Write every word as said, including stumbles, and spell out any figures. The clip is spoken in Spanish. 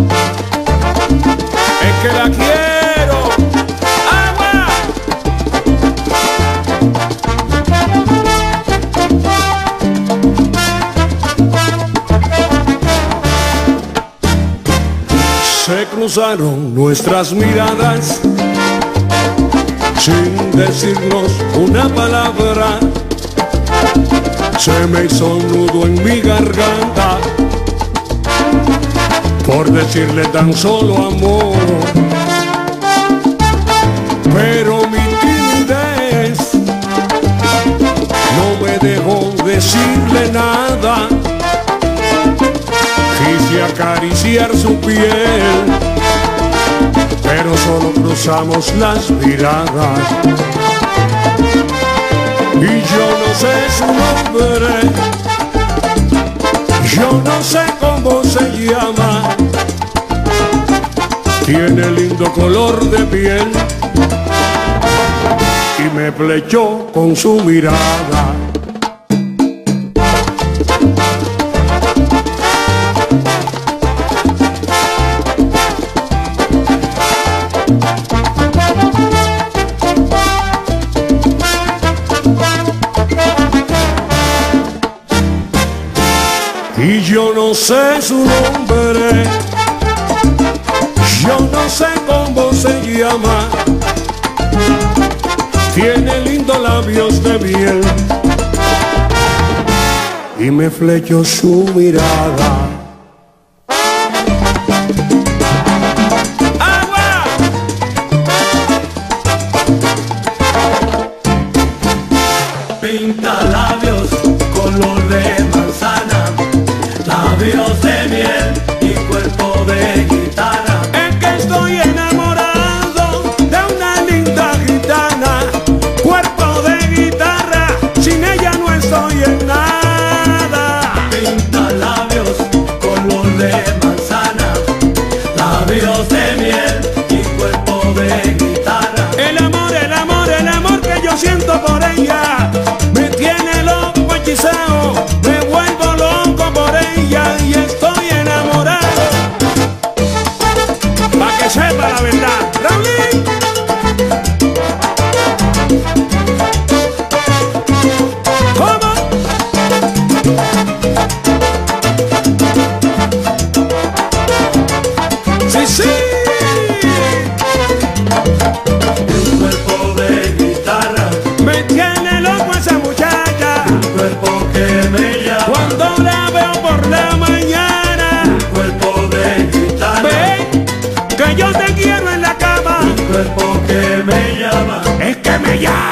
Es que la quiero. ¡Agua! Se cruzaron nuestras miradas sin decirnos una palabra. Se me hizo un nudo en mi garganta por decirle tan solo amor. Pero mi timidez no me dejó decirle nada. Quise acariciar su piel, pero solo cruzamos las miradas. Y yo no sé su nombre, yo no sé cómo se llama. Tiene lindo color de piel y me flechó con su mirada. Y yo no sé su nombre, yo no sé cómo se llama. Tiene lindos labios de miel y me flechó su mirada. ¡Agua! Pinta labios color de manzana, labios de miel y cuerpo de gitana. Es que estoy enamorado de una linda gitana, cuerpo de guitarra, sin ella no estoy en nada. Pinta labios color de manzana, labios de miel y cuerpo de guitarra. El amor, el amor, el amor que yo siento por ella me tiene loco, hechizado, me vuelvo loco por ella y estoy enamorado. Pa' que sepa la verdad, Raulín. ¿Cómo? Sí, sí. Un cuerpo de guitarra, Me tiene loco esa muchacha un cuerpo que me llama. cuando la veo por la mañana. Un cuerpo de gitana, Ven, que yo te quiero en la cama. un cuerpo que me llama. Es que me llama.